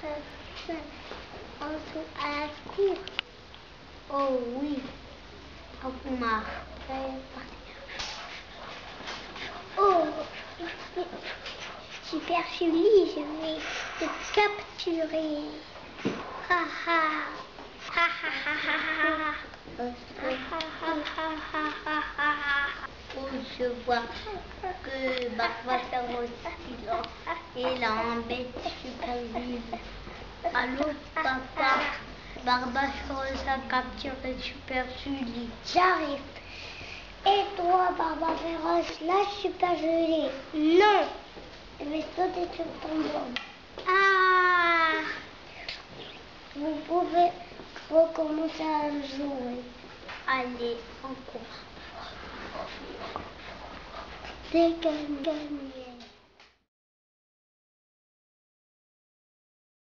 à la cour. Oh oui, on m'a oh, Super Julie, je vais te capturer. Ha ha. Ha ha ha ha ha. Oh, je vois que Barbe faire aussi silence. Et là, embête Super Julie. Allô, papa? Barbache a capturé Super Julie. J'arrive. Et toi, Barbe Féroce, lâche Super Julie. Non. Je vais sauter sur ton dos. Ah! Vous pouvez recommencer à jouer. Allez, encore. C'est gagné.